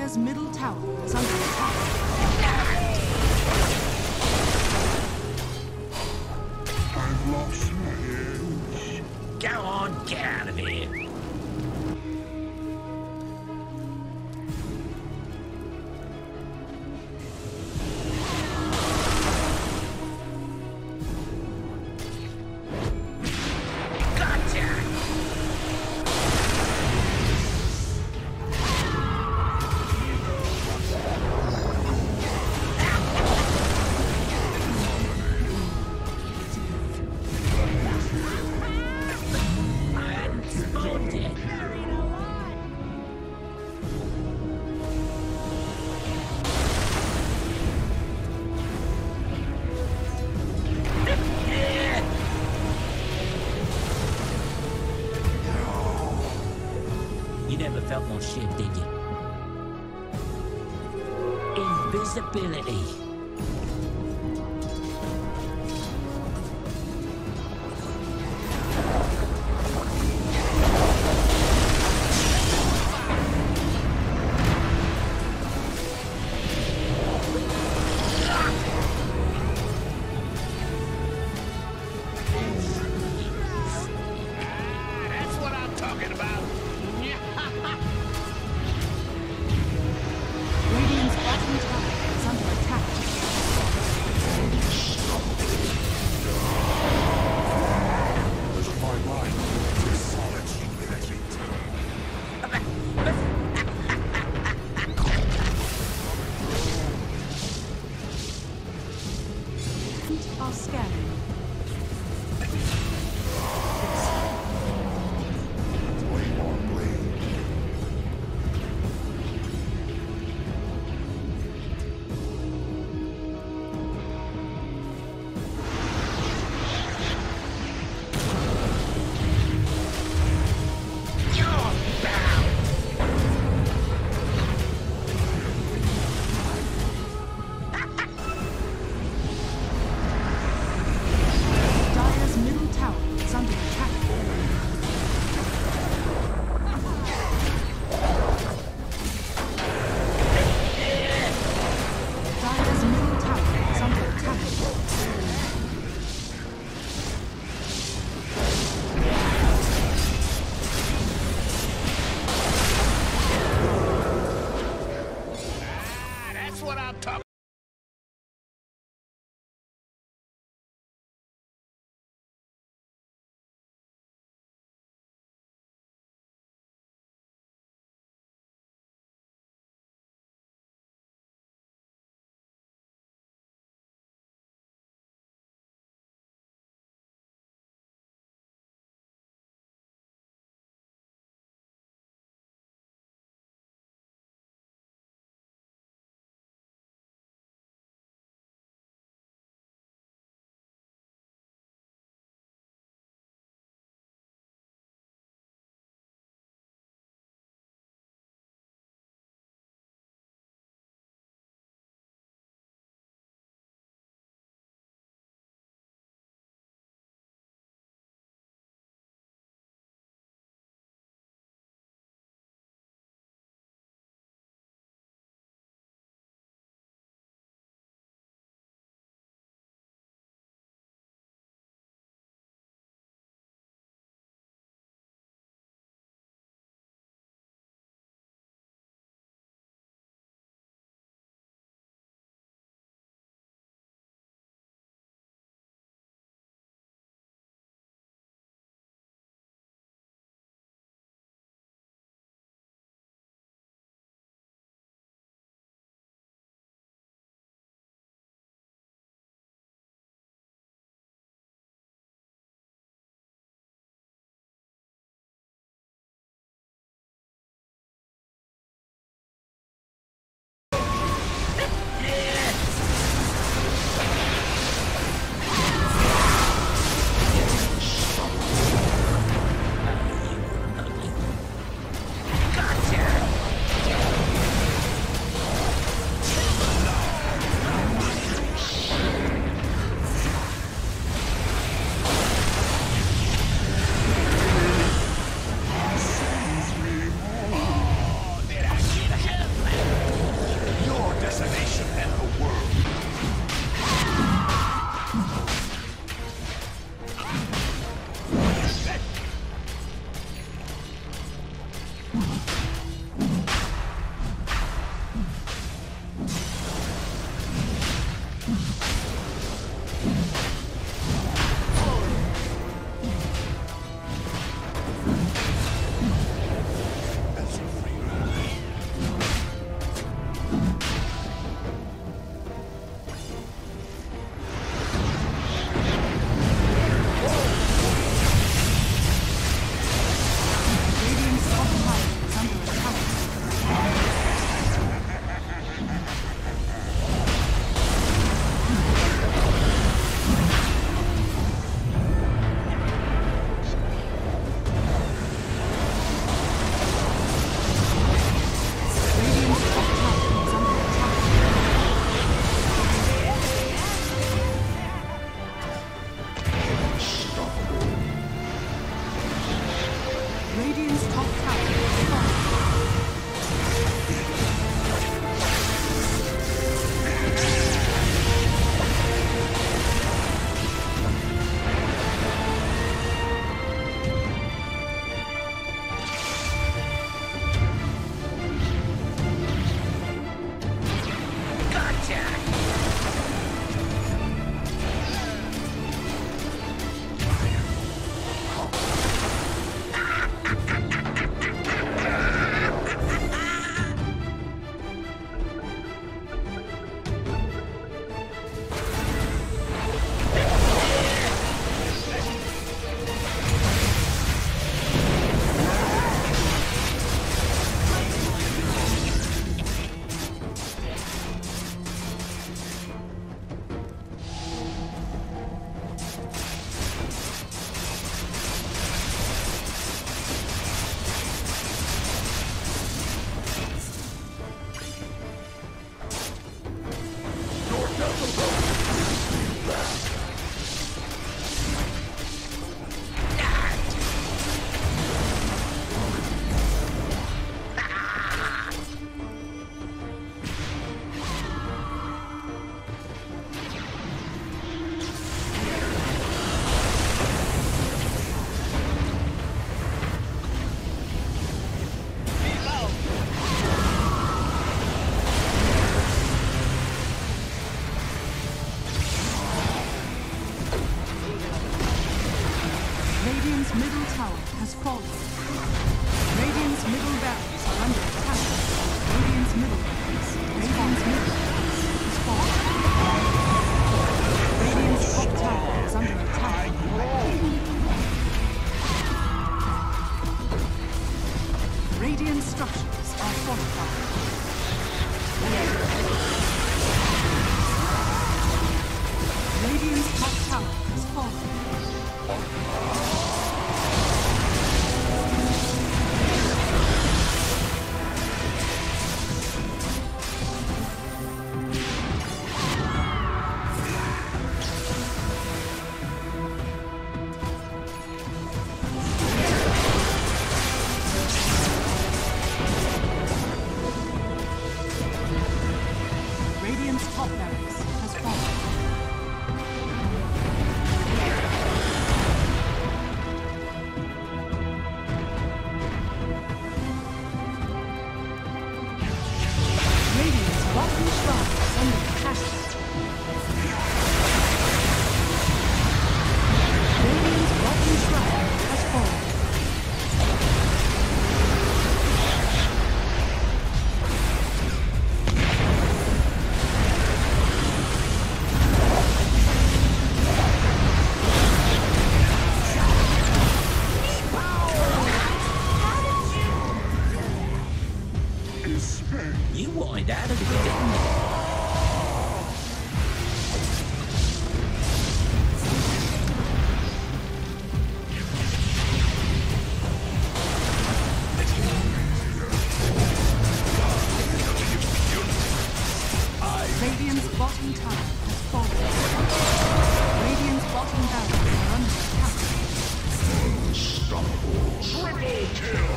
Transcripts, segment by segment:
Radiant's middle tower is under attack. I've lost my edge. Go on, get out of here. You never felt more shit, did you? Invisibility. That's what I'm talking about. Radiant's bottom tower is under attack. There's a fine line between solid stupidity. Are scanning. Way more blade. That's a free ride. Radiant's top tower is under attack. Radiant's top tower is under attack. Radiant's top tower is falling. Gotcha! Radiant's middle tower has fallen. Radiant's middle barracks are under attack. Radiant's middle barracks is fallen. Radiant's top tower is under attack. Radiant structures are fortified. Radiant's top tower has fallen. Radiant's top barracks has fallen. Radiant's bottom shrine is under attack. Radiant's bottom shrine has fallen. You wanted out of it, didn't you? Radiant's bottom tower has fallen. Radiant's bottom barracks are under attack. Triple kill!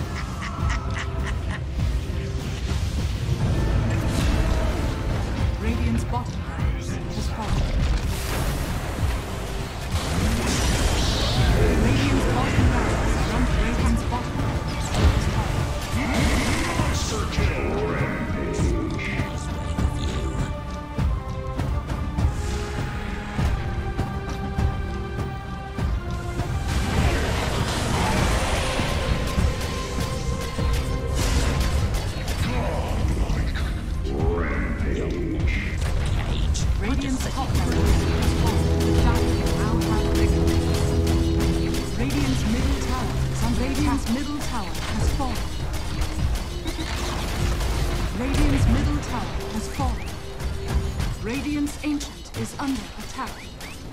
Radiant's bottom barracks has fallen. Radiant's bottom barracks are under Radiant's bottom barracks has fallen. Monster kill! Just waiting for you. Radiant's just top barracks has fallen. The Giants now have victory. Radiant's middle tower is under Radiant's middle tower has fallen. Radiant's middle tower has fallen. Radiant's ancient is under attack.